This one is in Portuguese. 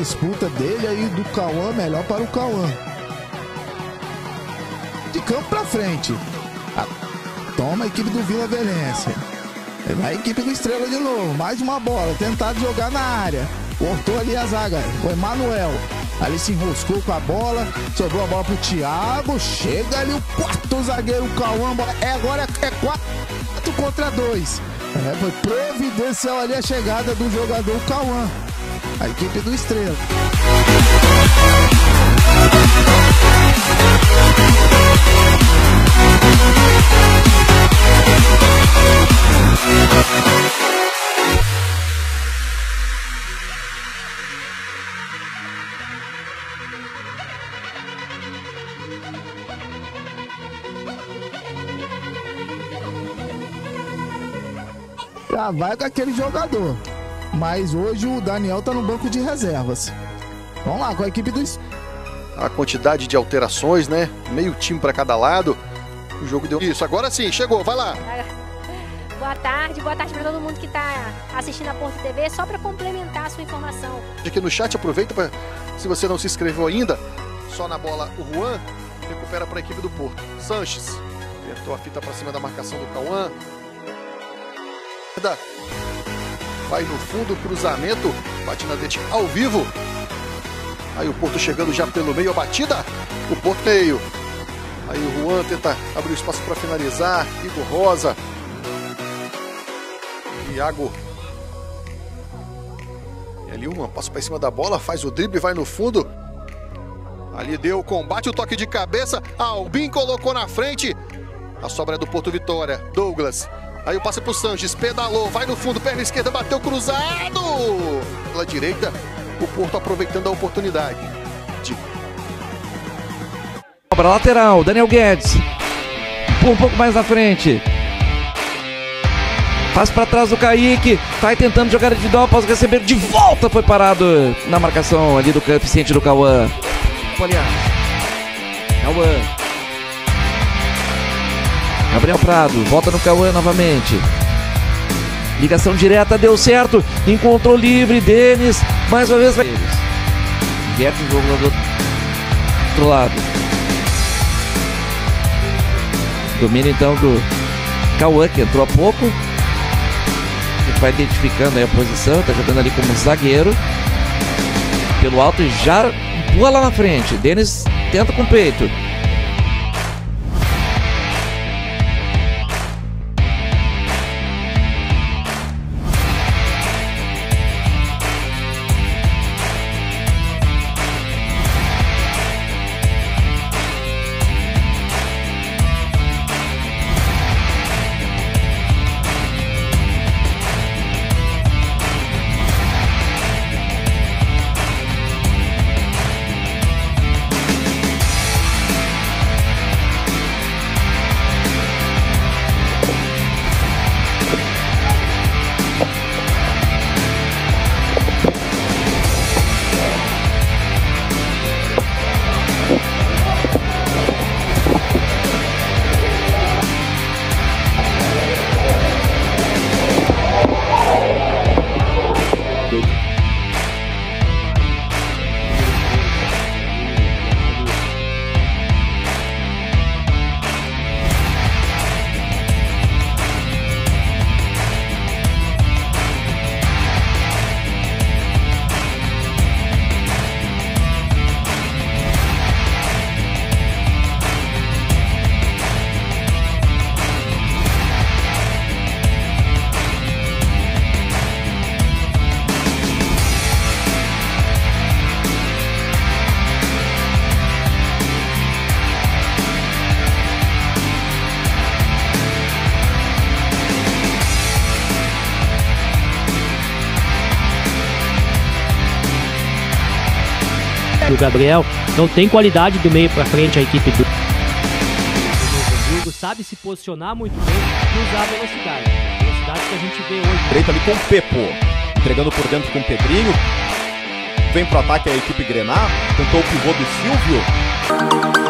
disputa dele aí do Cauã, melhor para o Cauã. De campo para frente. Toma a equipe do Vila Velhense. Vai a equipe do Estrela de novo. Mais uma bola. Tentado jogar na área. Cortou ali a zaga. O Emanuel. Ali se enroscou com a bola. Sobrou a bola pro Thiago. Chega ali o quarto zagueiro, o Cauã. Agora é 4 contra 2. Foi providencial ali a chegada do jogador Cauã. A equipe do Estrela. Já vai com aquele jogador. Mas hoje o Daniel tá no banco de reservas. Vamos lá com a equipe do... A quantidade de alterações, né? Meio time para cada lado. O jogo deu isso. Agora sim, chegou, vai lá. Boa tarde para todo mundo que tá assistindo a Porto TV. Só para complementar a sua informação. Aqui no chat, aproveita para, se você não se inscreveu ainda, só na bola o Juan recupera para a equipe do Porto. Sanches apertou a fita para cima da marcação do Cauã. Vai no fundo, cruzamento, bate na dente ao vivo. Aí o Porto chegando já pelo meio, a batida. O Porto meio. Aí o Juan tenta abrir o espaço para finalizar. Igor Rosa. Iago. E ali uma passa para cima da bola, faz o drible, vai no fundo. Ali deu o combate, o toque de cabeça. Albin colocou na frente. A sobra é do Porto Vitória. Douglas. Aí o passe pro Sanches, pedalou, vai no fundo, perna esquerda, bateu cruzado. Pela direita, o Porto aproveitando a oportunidade. Para lateral, Daniel Guedes. Um pouco mais na frente. Passa para trás do Kaique. Vai tentando jogar individual após receber de volta. Foi parado na marcação ali do coeficiente do Cauã. Aliás, Cauã. Gabriel Prado, volta no Cauã novamente. Ligação direta, deu certo. Encontrou livre, Denis. Mais uma vez vai. Inverte o jogo do outro lado. Domínio então do Cauã, que entrou há pouco. A gente vai identificando aí a posição. Tá jogando ali como zagueiro. Pelo alto e já pula lá na frente. Denis tenta com o peito. O Gabriel não tem qualidade do meio para frente a equipe do Hamburgo, sabe se posicionar muito bem e usar a velocidade. A velocidade que a gente vê hoje. Direito ali com o Pepo, entregando por dentro com o Pedrinho. Vem pro ataque a equipe Grená, tentou o pivô do Silvio.